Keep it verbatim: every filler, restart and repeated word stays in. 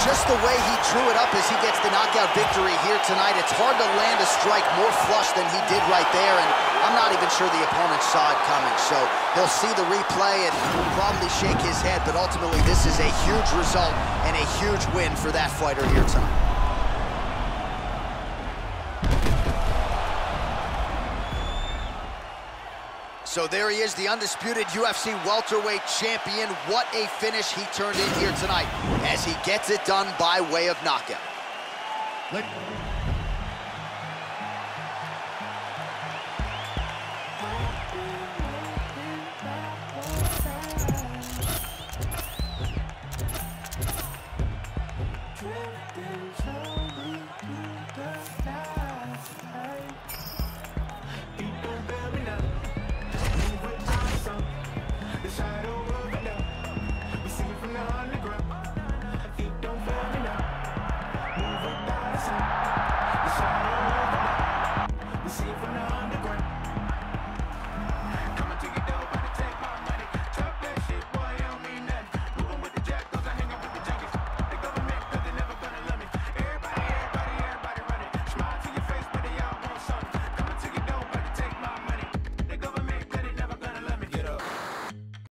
just the way he drew it up as he gets the knockout victory here tonight, it's hard to land a strike more flush than he did right there, and I'm not even sure the opponent saw it coming. So he'll see the replay and probably shake his head, but ultimately this is a huge result and a huge win for that fighter here tonight. So there he is, the undisputed U F C welterweight champion. What a finish he turned in here tonight as he gets it done by way of knockout.